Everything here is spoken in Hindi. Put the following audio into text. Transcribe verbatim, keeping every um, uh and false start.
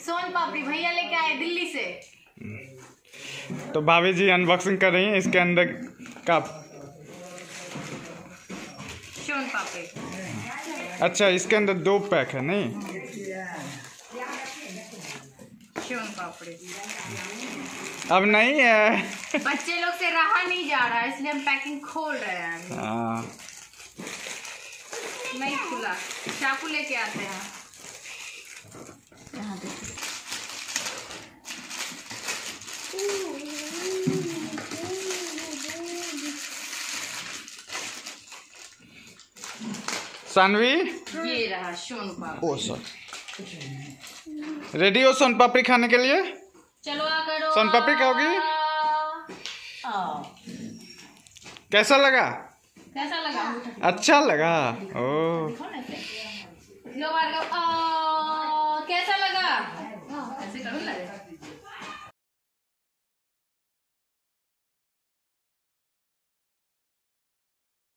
सोन पापड़ी भैया लेके आए दिल्ली से। तो भाभी जी अनबॉक्सिंग कर रही हैं इसके अंदर का सोन पापड़ी। अच्छा, इसके अंदर दो पैक है नहीं? सोन पापड़ी अब नहीं है। बच्चे लोग से रहा नहीं जा रहा है इसलिए हम पैकिंग खोल रहे हैं। हाँ, नहीं खुला, चाकू लेके आते हैं। यहाँ देखिए, सानवी ये रहा सोन पापड़ी। ओ सर, रेडी हो सोन पापड़ी खाने के लिए? चलो आ करो। सोन पापड़ी खाओगी? कैसा लगा? कैसा लगा? अच्छा लगा। ओ लो बार का, कैसा लगा? ऐसे करो लगे।